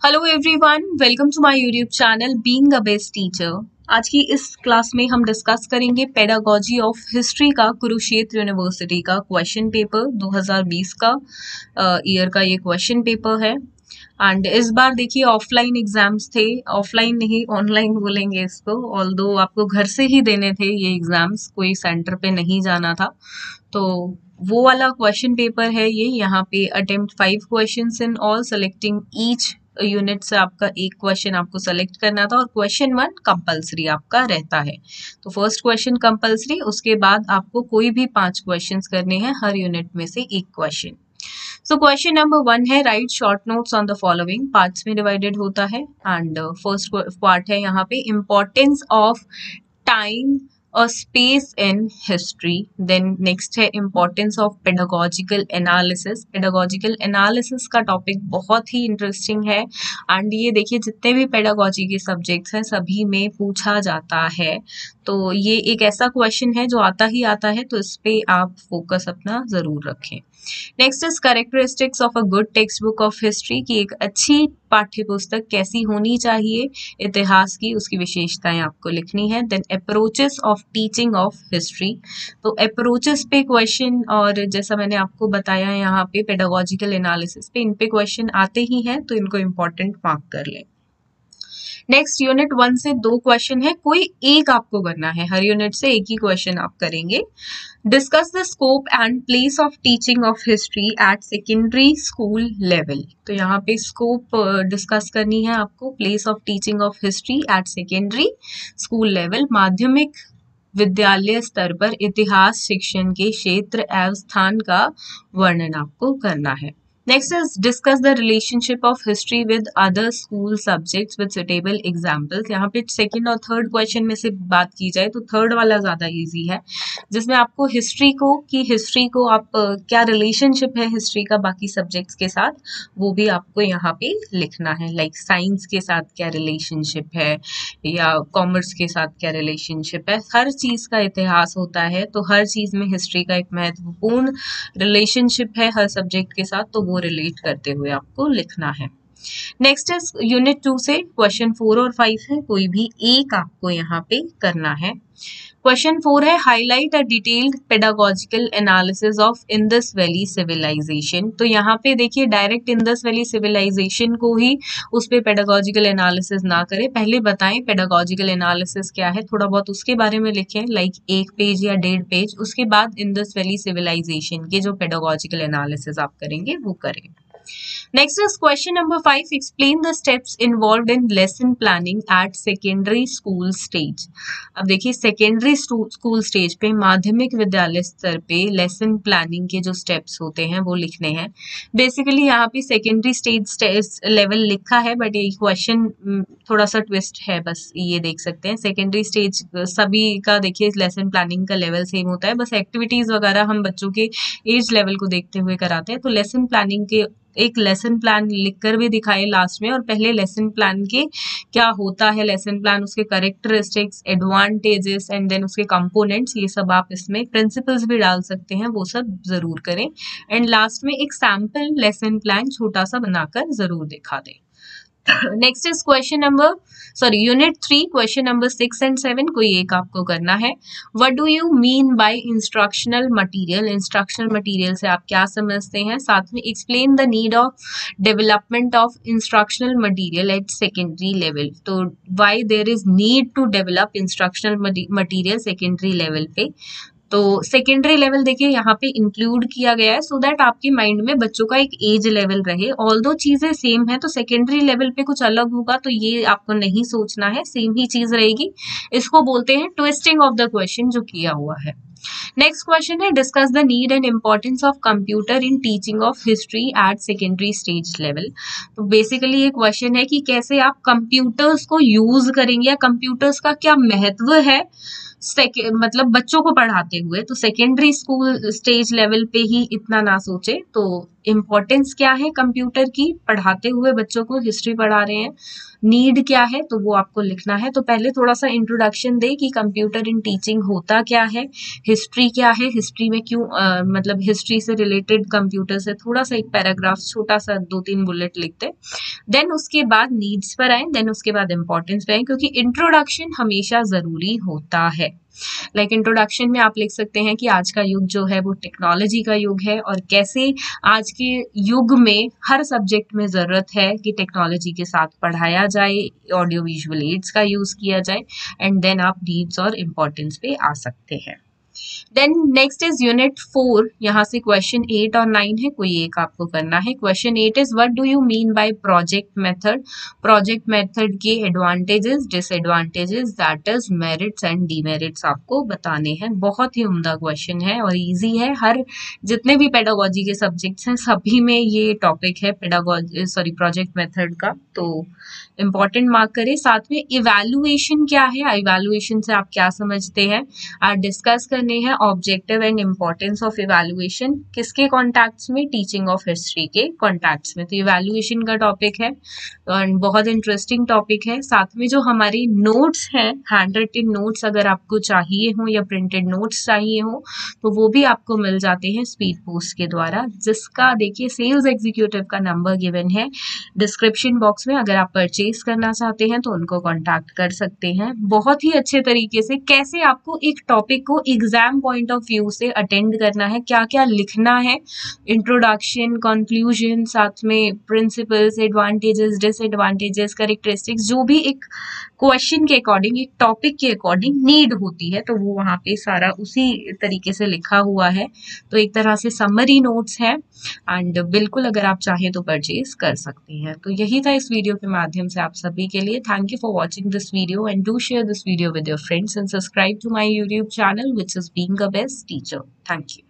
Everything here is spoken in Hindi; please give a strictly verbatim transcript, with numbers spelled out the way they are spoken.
Hello everyone, welcome to my YouTube channel being a best teacher. आज की इस क्लास में हम डिस्कस करेंगे पेडागोजी ऑफ हिस्ट्री का कुरुक्षेत्र यूनिवर्सिटी का क्वेश्चन पेपर दो हज़ार बीस का ईयर का ये क्वेश्चन पेपर है। एंड इस बार देखिए ऑफलाइन एग्जाम्स थे, ऑफलाइन नहीं ऑनलाइन बोलेंगे इसको, ऑल्दो आपको घर से ही देने थे ये एग्जाम्स, कोई सेंटर पे नहीं जाना था। तो वो वाला क्वेश्चन पेपर है ये। यहाँ पे attempt five questions in all, selecting each unit से आपका एक क्वेश्चन आपको सेलेक्ट करना था और क्वेश्चन वन कंपलसरी आपका रहता है। तो फर्स्ट क्वेश्चन कंपलसरी, उसके बाद आपको कोई भी पांच क्वेश्चंस करने हैं, हर यूनिट में से एक question. So question number one है write short notes on the following, parts में डिवाइडेड होता है। एंड फर्स्ट पार्ट है यहाँ पे इम्पोर्टेंस ऑफ टाइम और space in history. Then next है importance of pedagogical analysis. Pedagogical analysis का टॉपिक बहुत ही इंटरेस्टिंग है एंड ये देखिए जितने भी पेडागोजी के सब्जेक्ट्स हैं सभी में पूछा जाता है। तो ये एक ऐसा क्वेश्चन है जो आता ही आता है, तो इस पे आप फोकस अपना जरूर रखें। Next is characteristics of a good text book of history, की एक अच्छी पाठ्य पुस्तक कैसी होनी चाहिए इतिहास की, उसकी विशेषताएं आपको लिखनी है। Then approaches of teaching of history, तो अप्रोचेस पे क्वेश्चन, और जैसा मैंने आपको बताया यहाँ पे पेडागोजिकल एनालिसिस पे इन पे क्वेश्चन आते ही हैं, तो इनको इम्पोर्टेंट मार्क कर लें। नेक्स्ट यूनिट वन से दो क्वेश्चन है, कोई एक आपको करना है, हर यूनिट से एक ही क्वेश्चन आप करेंगे। Discuss the scope and place of teaching of history at secondary school level, तो यहाँ पे स्कोप डिस्कस करनी है आपको, place of teaching of history at secondary school level, माध्यमिक विद्यालय स्तर पर इतिहास शिक्षण के क्षेत्र एवं स्थान का वर्णन आपको करना है। Next is discuss the relationship of history with other school subjects with suitable examples. यहाँ पे सेकंड और थर्ड क्वेश्चन में से बात की जाए तो थर्ड वाला ज्यादा इजी है, जिसमें आपको हिस्ट्री को कि हिस्ट्री को आप क्या रिलेशनशिप है हिस्ट्री का बाकी सब्जेक्ट्स के साथ, वो भी आपको यहाँ पे लिखना है। लाइक साइंस के साथ क्या रिलेशनशिप है या कॉमर्स के साथ क्या रिलेशनशिप है। हर चीज का इतिहास होता है, तो हर चीज में हिस्ट्री का एक महत्वपूर्ण रिलेशनशिप है हर सब्जेक्ट के साथ, तो वो रिलेट करते हुए आपको लिखना है। नेक्स्ट इज यूनिट टू से क्वेश्चन फोर और फाइव है, कोई भी एक आपको यहाँ पे करना है। क्वेश्चन फोर है highlight a detailed pedagogical analysis of Indus valley civilization, तो यहाँ पे देखिए डायरेक्ट इंडस वैली सिविलाइजेशन को ही उस पे पेडागोजिकल एनालिसिस ना करें, पहले बताएं पेडागोजिकल एनालिसिस क्या है, थोड़ा बहुत उसके बारे में लिखें, लाइक एक पेज या डेढ़ पेज, उसके बाद इंडस वैली सिविलाइजेशन के जो पेडागोजिकल एनालिसिस आप करेंगे वो करें। Next is question number five. Explain the steps involved in lesson planning at secondary school stage. अब देखिए सेकेंडरी स्कूल स्टेज पे, माध्यमिक विद्यालय स्तर पे लेसन प्लानिंग के जो स्टेप्स होते हैं वो लिखने हैं। बेसिकली यहाँ पे सेकेंडरी स्टेज लेवल लिखा है, बट ये क्वेश्चन थोड़ा सा ट्विस्ट है, बस ये देख सकते हैं। सेकेंडरी स्टेज सभी का देखिए लेसन प्लानिंग का लेवल सेम होता है, बस एक्टिविटीज वगैरह हम बच्चों के एज लेवल को देखते हुए कराते हैं। तो लेसन प्लानिंग के एक लेसन प्लान लिखकर भी दिखाए लास्ट में, और पहले लेसन प्लान के क्या होता है लेसन प्लान, उसके करेक्टरिस्टिक्स, एडवांटेजेस एंड देन उसके कंपोनेंट्स, ये सब आप इसमें प्रिंसिपल्स भी डाल सकते हैं, वो सब जरूर करें। एंड लास्ट में एक सैम्पल लेसन प्लान छोटा सा बनाकर जरूर दिखा दें। Next is question number sorry unit three, question number six and seven, कोई एक आपको करना है। What do you mean by instructional material, instructional material से आप क्या समझते हैं। साथ में explain the need of development of instructional material at secondary level, तो why there is need to develop instructional material secondary level पे। तो सेकेंडरी लेवल देखिए यहाँ पे इंक्लूड किया गया है सो दैट आपके माइंड में बच्चों का एक एज लेवल रहे। ऑल दो चीजें सेम है, तो सेकेंडरी लेवल पे कुछ अलग होगा तो ये आपको नहीं सोचना है, सेम ही चीज रहेगी। इसको बोलते हैं ट्विस्टिंग ऑफ द क्वेश्चन जो किया हुआ है। नेक्स्ट क्वेश्चन है discuss the need and importance of computer in teaching of history at secondary stage level, तो बेसिकली ये क्वेश्चन है कि कैसे आप कंप्यूटर्स को यूज करेंगे या कंप्यूटर्स का क्या महत्व है सेके मतलब बच्चों को पढ़ाते हुए, तो सेकेंडरी स्कूल स्टेज लेवल पे ही इतना ना सोचे। तो इम्पोर्टेंस क्या है कंप्यूटर की, पढ़ाते हुए बच्चों को हिस्ट्री पढ़ा रहे हैं, नीड क्या है तो वो आपको लिखना है। तो पहले थोड़ा सा इंट्रोडक्शन दे कि कंप्यूटर इन टीचिंग होता क्या है, हिस्ट्री क्या है, हिस्ट्री में क्यों अ, मतलब हिस्ट्री से रिलेटेड कंप्यूटर से थोड़ा सा एक पैराग्राफ छोटा सा दो तीन बुलेट लिखते, देन उसके बाद नीड्स पर आए, देन उसके बाद इंपॉर्टेंस पे आए, क्योंकि इंट्रोडक्शन हमेशा जरूरी होता है। लाइक like इंट्रोडक्शन में आप लिख सकते हैं कि आज का युग जो है वो टेक्नोलॉजी का युग है, और कैसे आज के युग में हर सब्जेक्ट में जरूरत है कि टेक्नोलॉजी के साथ पढ़ाया जाए, ऑडियो विजुअल एड्स का यूज किया जाए, एंड देन आप नीड्स और इम्पोर्टेंस पे आ सकते हैं। Then next is unit four, यहाँ से क्वेश्चन एट और नाइन है, कोई एक आपको करना है। Question eight is what do you mean by project method, project method के advantages, disadvantages, that is merits and demerits आपको बताने हैं। बहुत ही उम्दा क्वेश्चन है और इजी है, हर जितने भी पेडागोजी के सब्जेक्ट्स हैं सभी में ये टॉपिक है पेडागोजी सॉरी प्रोजेक्ट मेथड का, तो इम्पॉर्टेंट मार्क करें। साथ में इवैल्यूएशन क्या है, इवैल्यूएशन से आप क्या समझते हैं, आज डिस्कस करने हैं objective and importance of evaluation, किसके कॉन्टैक्ट्स में, टीचिंग ऑफ हिस्ट्री के कॉन्टैक्ट्स में। तो इवैल्यूएशन का टॉपिक है और बहुत इंटरेस्टिंग टॉपिक है। साथ में जो हमारे नोट्स हैं, हैंड रिटन नोट्स अगर आपको चाहिए हो या प्रिंटेड नोट्स चाहिए हो तो वो भी आपको मिल जाते हैं स्पीड पोस्ट के द्वारा, जिसका देखिए सेल्स एग्जीक्यूटिव का नंबर गिवन है डिस्क्रिप्शन बॉक्स में। अगर आप परचेज करना चाहते हैं तो उनको कॉन्टैक्ट कर सकते हैं। बहुत ही अच्छे तरीके से कैसे आपको एक टॉपिक को एग्जाम पॉइंट ऑफ व्यू से अटेंड करना है, क्या क्या लिखना है, इंट्रोडक्शन, कंक्लूजन, साथ में प्रिंसिपल्स, एडवांटेजेस, डिसएडवांटेजेस, कैरेक्टरिस्टिक्स, जो भी एक क्वेश्चन के अकॉर्डिंग, एक टॉपिक के अकॉर्डिंग नीड होती है, तो वो वहाँ पे सारा उसी तरीके से लिखा हुआ है। तो एक तरह से समरी नोट्स है, एंड बिल्कुल अगर आप चाहें तो परचेज कर सकते हैं। तो यही था इस वीडियो के माध्यम से आप सभी के लिए। Thank you for watching this video and do share this video with your friends and subscribe to my YouTube channel which is being a best teacher. Thank you.